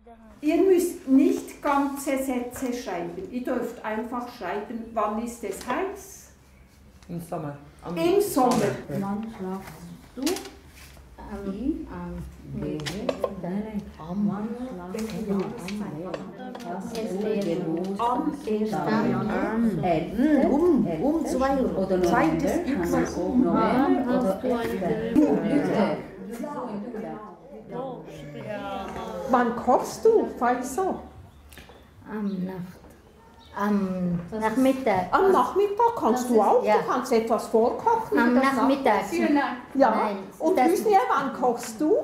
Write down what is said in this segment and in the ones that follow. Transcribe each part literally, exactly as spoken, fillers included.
Ihr müsst nicht ganze Sätze schreiben. Ihr dürft einfach schreiben, wann ist es heiß? Im Sommer. Am Im Sommer. Wann schlafst du? Am, am, nee, nein, nein, am, wann schlafst du? Am ersten Januar. Um, um zwei Uhr. Oder zweites X. November oder Wann kochst du, Faisal? am Nacht. Am Nachmittag. Am Nachmittag kannst du auch. Ja. Du kannst etwas vorkochen. Am das Nachmittag. Ja. Nein, Und das- Hüsnia, wann kochst du?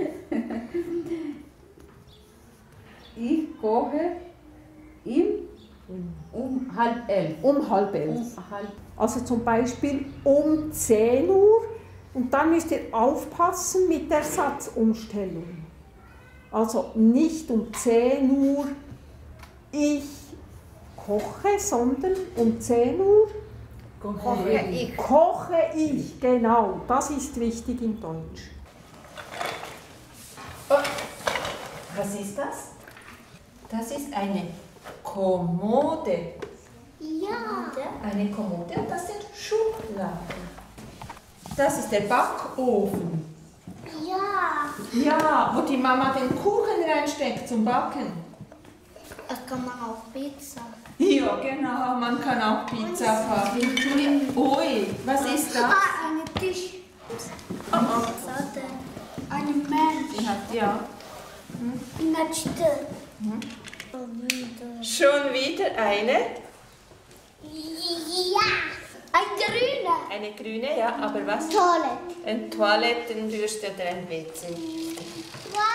Ich koche im, um halb elf. Um halb elf. Um halb Also zum Beispiel um zehn Uhr. Und dann müsst ihr aufpassen mit der Satzumstellung. Also nicht um zehn Uhr ich koche, sondern um zehn Uhr Koche ich. koche ich. Genau, das ist wichtig in Deutsch. Oh, was ist das? Das ist eine Kommode. Ja. Eine Kommode und das sind Schubladen. Das ist der Backofen. Ja. Ja, wo die Mama den Kuchen reinsteckt zum Backen. Das kann man auch Pizza. Ja, genau, man kann auch Pizza backen. Ui, was ist das? Ah, ein Tisch. Oh, oh. Warte. Ein Mensch. Sie hat, ja. In der Stadt. Schon wieder eine? Ja. Ein grüner. Eine grüne, ja, aber was? Toilette. Ein Toilettenbürste oder ein W C. Wow.